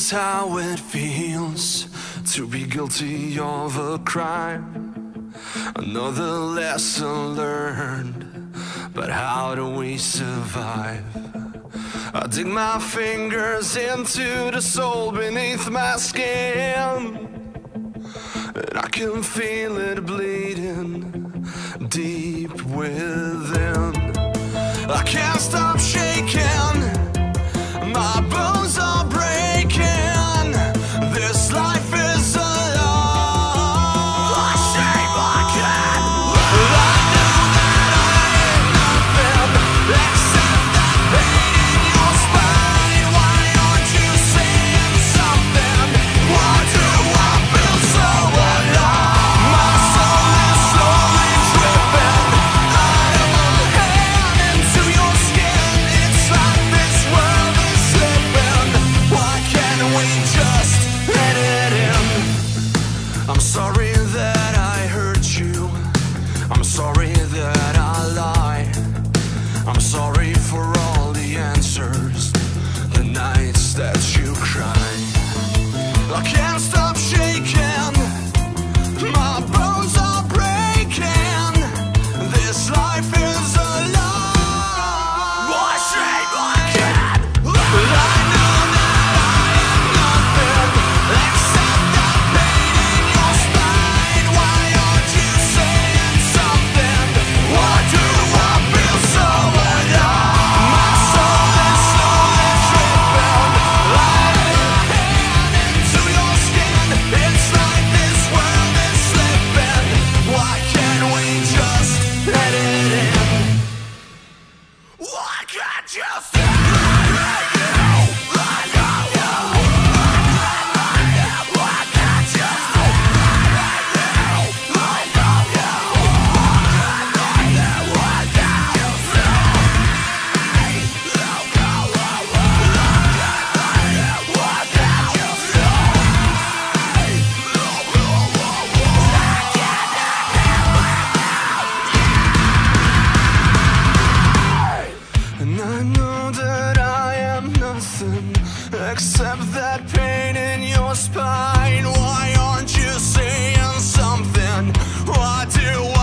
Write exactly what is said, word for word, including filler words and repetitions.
is how it feels to be guilty of a crime. Another lesson learned, but how do we survive? I dig my fingers into the soul beneath my skin, and I can feel it bleeding deep within. I can't stop shaking, my bones are breaking. This life is a lie. I shake my head. I know that I ain't nothing except that pain in your spine. Why aren't you saying something? Why do I feel so alive? My soul is slowly dripping out of my hand into your skin. It's like this world is slipping. Why can't we just let it in? I'm sorry that I hurt you. I'm sorry that I lied. I'm sorry for all the answers, the nights that you cried. I can't stop shaking, my bones are breaking. This life is a lie. I shake my head. I know that I am nothing except that pain in your spine. Why aren't you saying something? Why do I feel so alive? My soul is slowly dripping out of my hand into your skin. It's like this world is slipping. Why can't we just let it in? Why can't you see it? And I know that I am nothing except that pain in your spine. Why aren't you saying something? Why do